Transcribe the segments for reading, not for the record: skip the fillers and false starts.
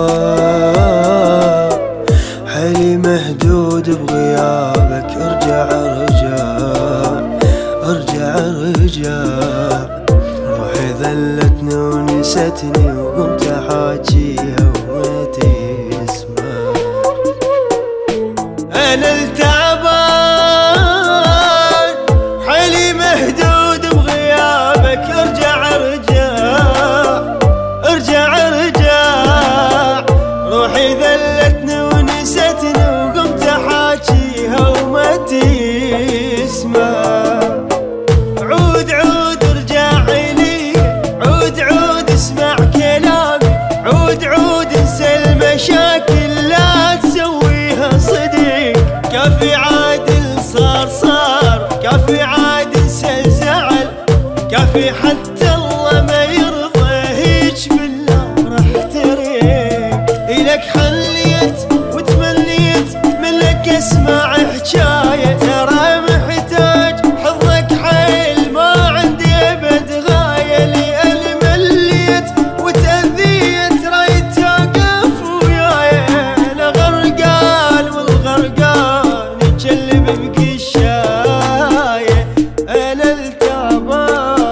حيلي مهدود بغيابك، ارجع ارجع ارجع ارجع. روحي ذلتني ونستني وقمت احاجيها وما تسمع. انا التعبان حيلي مهدود بغيابك، ارجع ارجع ارجع ارجع. روحي ذلتني ونستني وقمت احاجيها وما تسمع. عود عود ارجع لي، عود عود اسمع كلامي، عود عود انسى المشاكل لا تسويها صديق. كافي عادل صار صار، كافي عاد انسى الزعل، كافي حتى الله ما يرضى هيج بالله راح تريق. إلك حليت وتمنيت منك اسمع حجاية، ترى محتاج حظك حيل ما عندي ابد غاية. لأني مليت وتأذيت رايت توقف وياي. أنا غرقان والغرقان يجلب بقشاية، أنا التعبان.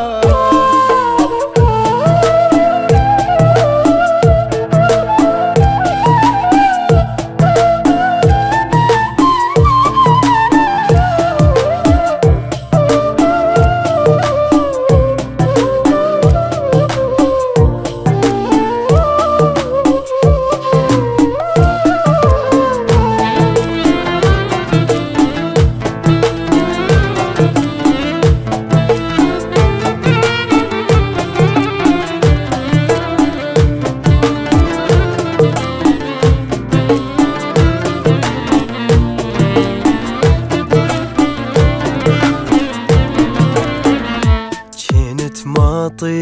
ما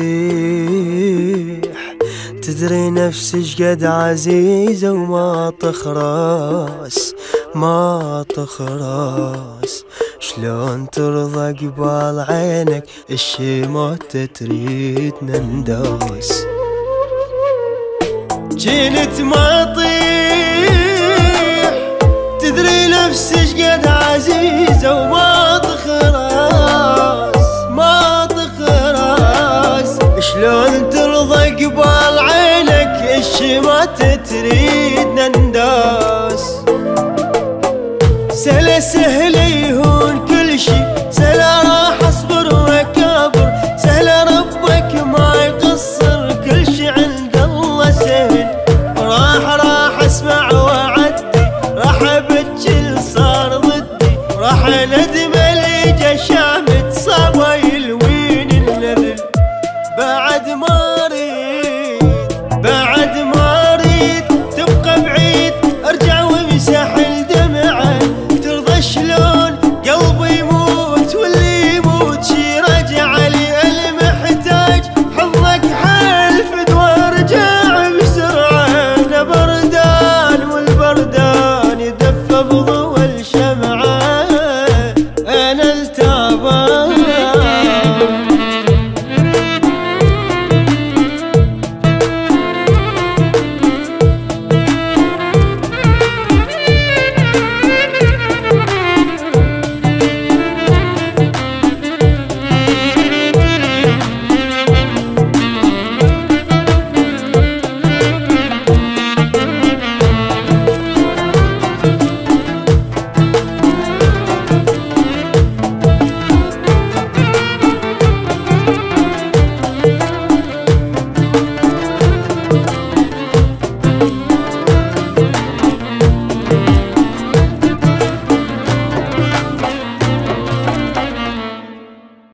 طيح تدري نفسي شقد عزيزة وما تخرس ما تخرس. شلون ترضى قبال عينك الشموت تريدنا ندوس. جنت ما طيح